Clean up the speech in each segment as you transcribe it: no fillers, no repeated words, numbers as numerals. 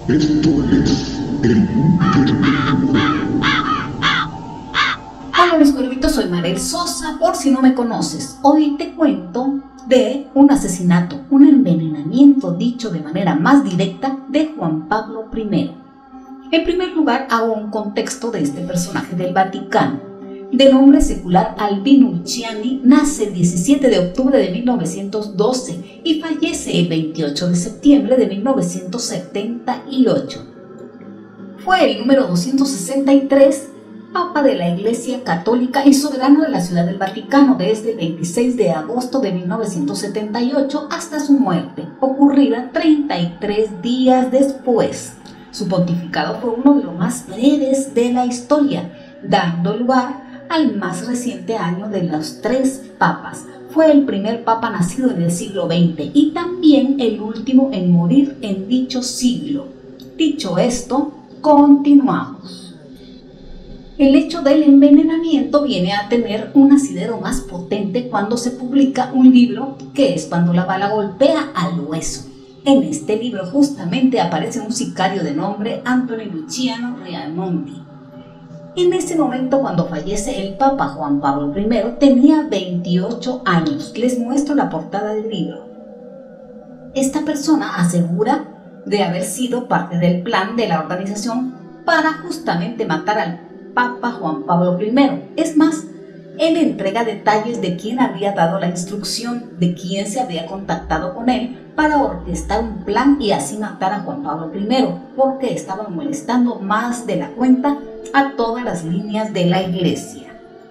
Esto es el Intermedio. Hola mis cuervitos, soy Marel Sosa, por si no me conoces. Hoy te cuento de un asesinato, un envenenamiento dicho de manera más directa de Juan Pablo I. En primer lugar, hago un contexto de este personaje del Vaticano. De nombre secular Albino Luciani, nace el 17 de octubre de 1912 y fallece el 28 de septiembre de 1978. Fue el número 263 Papa de la Iglesia Católica y soberano de la Ciudad del Vaticano desde el 26 de agosto de 1978 hasta su muerte, ocurrida 33 días después. Su pontificado fue uno de los más breves de la historia, dando lugar al más reciente año de los 3 papas. Fue el primer papa nacido en el siglo XX y también el último en morir en dicho siglo. Dicho esto, continuamos. El hecho del envenenamiento viene a tener un asidero más potente cuando se publica un libro, que es cuando la bala golpea al hueso. En este libro justamente aparece un sicario de nombre Anthony Luciano Raimondi. En ese momento, cuando fallece el Papa Juan Pablo I, tenía 28 años. Les muestro la portada del libro. Esta persona asegura de haber sido parte del plan de la organización para justamente matar al Papa Juan Pablo I. Es más, él entrega detalles de quién había dado la instrucción, de quién se había contactado con él para orquestar un plan y así matar a Juan Pablo I, porque estaban molestando más de la cuenta a todas las líneas de la iglesia.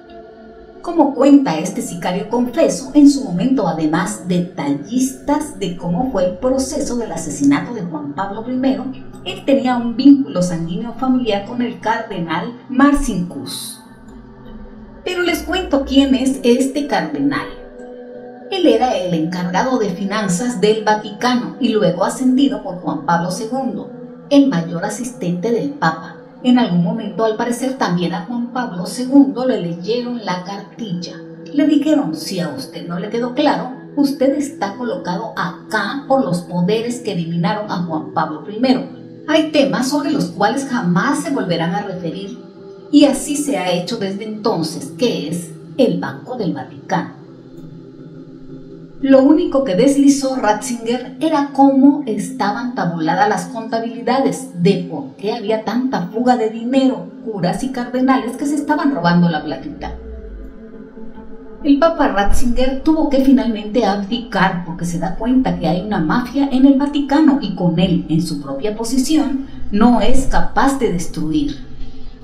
Como cuenta este sicario confeso, en su momento además detallistas de cómo fue el proceso del asesinato de Juan Pablo I, él tenía un vínculo sanguíneo familiar con el cardenal Marcinkus. Pero les cuento quién es este cardenal. Él era el encargado de finanzas del Vaticano y luego ascendido por Juan Pablo II, el mayor asistente del Papa. En algún momento, al parecer, también a Juan Pablo II le leyeron la cartilla. Le dijeron, si a usted no le quedó claro, usted está colocado acá por los poderes que eliminaron a Juan Pablo I. Hay temas sobre los cuales jamás se volverán a referir, y así se ha hecho desde entonces, que es el Banco del Vaticano. Lo único que deslizó Ratzinger era cómo estaban tabuladas las contabilidades, de por qué había tanta fuga de dinero, curas y cardenales que se estaban robando la platita. El Papa Ratzinger tuvo que finalmente abdicar porque se da cuenta que hay una mafia en el Vaticano y con él, en su propia posición, no es capaz de destruir.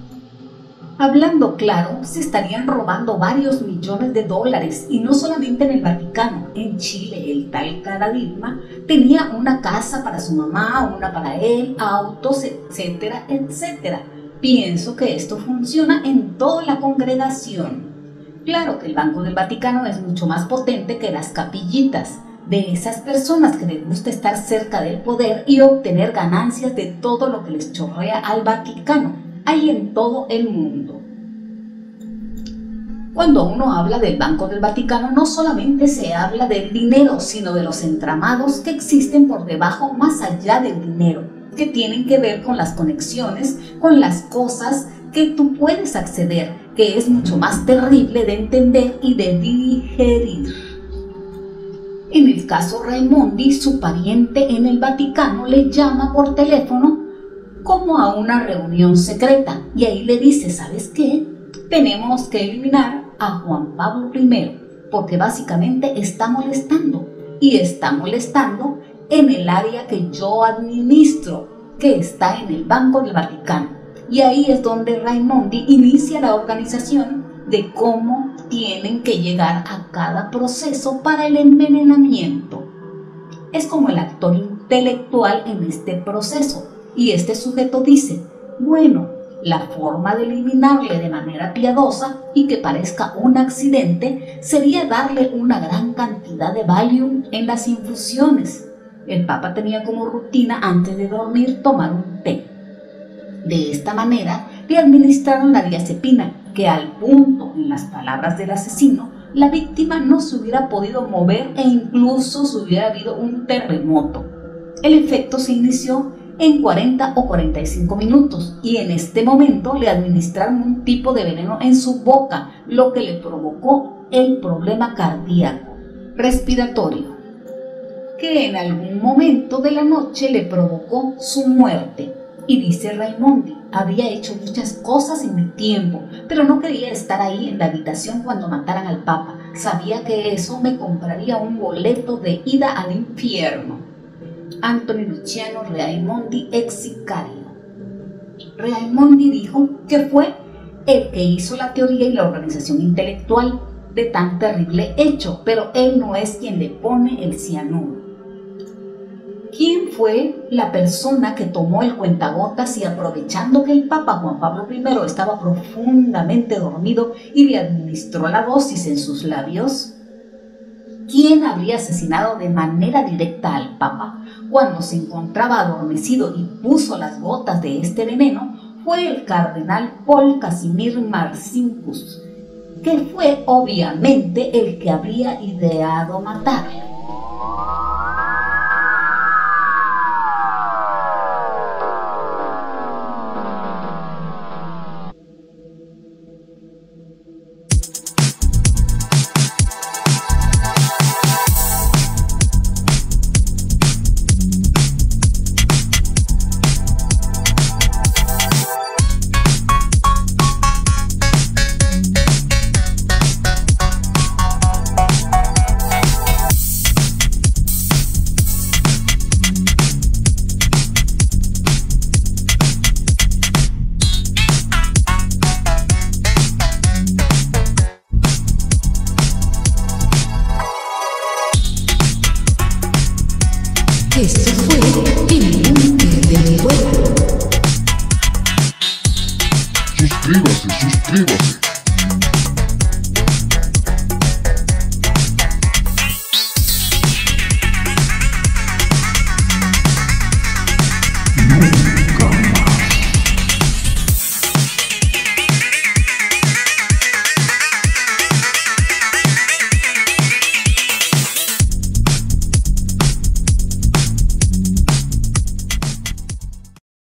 Hablando claro, se estarían robando varios millones de dólares y no solamente en el Vaticano. En Chile, el tal Caradima tenía una casa para su mamá, una para él, autos, etcétera, etcétera. Pienso que esto funciona en toda la congregación. Claro que el Banco del Vaticano es mucho más potente que las capillitas de esas personas que les gusta estar cerca del poder y obtener ganancias de todo lo que les chorrea al Vaticano. Hay en todo el mundo. Cuando uno habla del Banco del Vaticano, no solamente se habla del dinero, sino de los entramados que existen por debajo, más allá del dinero, que tienen que ver con las conexiones, con las cosas que tú puedes acceder, que es mucho más terrible de entender y de digerir. En el caso Raimondi, su pariente en el Vaticano le llama por teléfono como a una reunión secreta y ahí le dice, ¿sabes qué? Tenemos que eliminar a Juan Pablo I porque básicamente está molestando y está molestando en el área que yo administro, que está en el Banco del Vaticano. Y ahí es donde Raimondi inicia la organización de cómo tienen que llegar a cada proceso para el envenenamiento. Es como el actor intelectual en este proceso. Y este sujeto dice, bueno, la forma de eliminarle de manera piadosa y que parezca un accidente sería darle una gran cantidad de Valium en las infusiones. El Papa tenía como rutina antes de dormir tomar un té. De esta manera le administraron la diazepina, que al punto, en las palabras del asesino, la víctima no se hubiera podido mover e incluso si hubiera habido un terremoto. El efecto se inició en 40 o 45 minutos y en este momento le administraron un tipo de veneno en su boca, lo que le provocó el problema cardíaco respiratorio, que en algún momento de la noche le provocó su muerte. Y dice Raimondi: había hecho muchas cosas en mi tiempo, pero no quería estar ahí en la habitación cuando mataran al Papa. Sabía que eso me compraría un boleto de ida al infierno. Anthony Luciano Raimondi, ex sicario. Raimondi dijo que fue el que hizo la teoría y la organización intelectual de tan terrible hecho, pero él no es quien le pone el cianuro. ¿Quién fue la persona que tomó el cuentagotas y, aprovechando que el Papa Juan Pablo I estaba profundamente dormido, y le administró la dosis en sus labios? ¿Quién habría asesinado de manera directa al Papa cuando se encontraba adormecido y puso las gotas de este veneno? Fue el cardenal Paul Casimir Marcinkus, que fue obviamente el que habría ideado matarlo.